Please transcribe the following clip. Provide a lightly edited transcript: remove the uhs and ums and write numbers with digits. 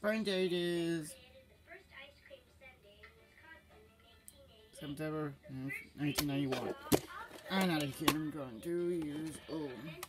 Spring date is September 1991. I'm not a kid, I'm going 2 years old.